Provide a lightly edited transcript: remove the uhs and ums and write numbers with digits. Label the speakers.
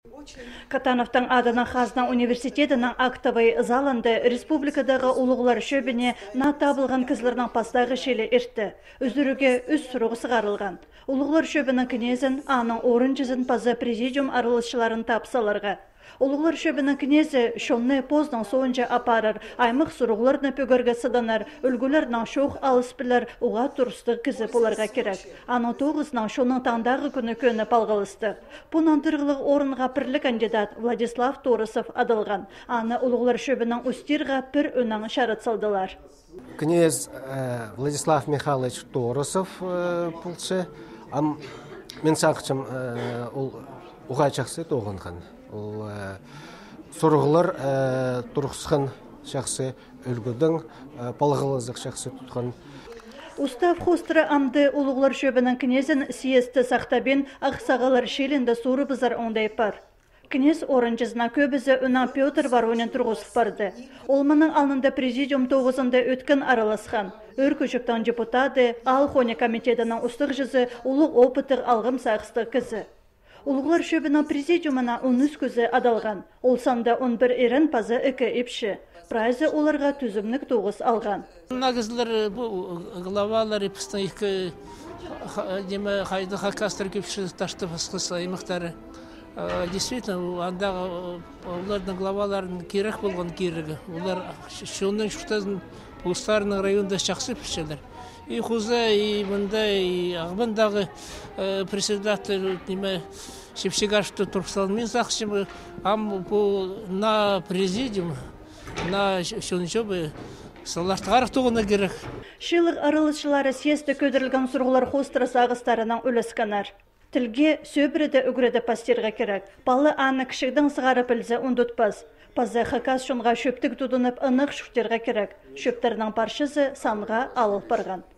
Speaker 1: Катановтың Адана Хазна университетінің актовый залынды республикадағы улуғлар шөбіне на табылған кізлерінің пастағы шелі ертті. Үзіруге үз сұруғы сығарылған. Улуғлар шөбінің кінезін, аның орын жүзін пазы президиум арылышыларын тапсаларға. Улуғлар шөбінің кінезі шонны поздың соғынша апарыр, аймық сұруғларны пөгірге сыданар, үлгілерінің шоқ алыспілер уға тұрысты кізіп оларға керек. Аның тоғызның шоның таңдағы күні көні палғылысты. Бұнан тұрғылық орынға пірлі кандидат Владислав Торосов адылған. Аны улуғлар шөбінің үстірға пір өнің шарат салдылар.
Speaker 2: Князь Владислав Михайлович Торосов пұлшы, мен сақчым уға жақсы тоғынған. Сұрғылар тұрықсыған шақсы үлгідің палғылызық шақсы тұтқан.
Speaker 1: Устав хостыры амды улуғлар шөбінің кнезін сиесті сақтабен ақсағалар шелінді сұры бұзар ондай пар. Кнез орынчызына көбізі үна Петр Воронин тұрғысып барды. Олмының алнында президиум тоғызында өткін араласқан. Өркөшіктің депутаты Алхоне комитетінің ұстық жүзі ұлық опытық алғым сақыстық кізі. Улуғлар шөбінің президиумына 13 көзі адалған. Ол санда 11 ерін пазы 2 епші. Прайзы оларға түзімлік 9 алған.
Speaker 3: Нағызлар главалар епістің екі қайды қақастыр көпші ташты басқысы аймақтары. Действительно, андағы олардың главаларын керек болған керегі. Олар шонның шықтазын ұлыстарының районда шақсы пішелер. И хуза, и мында, и ағбандағы председатель Шепшегаршты тұрқсалмен сақшымы, на президиум, на шончобы салартығарық тұғына керек.
Speaker 1: Шилық арылышылары сесті көдірілген сұрғылар хостырыс ағыстарынан өлісканар. Тілге сөбіреді үгіреді пастерға керек. Балы аны кішігдің сығары пілзі ұндытпаз. Пазы қақас шонға шөптік тұдынып ынық шүктерға керек. Шөптерінің паршызы санға алып барған.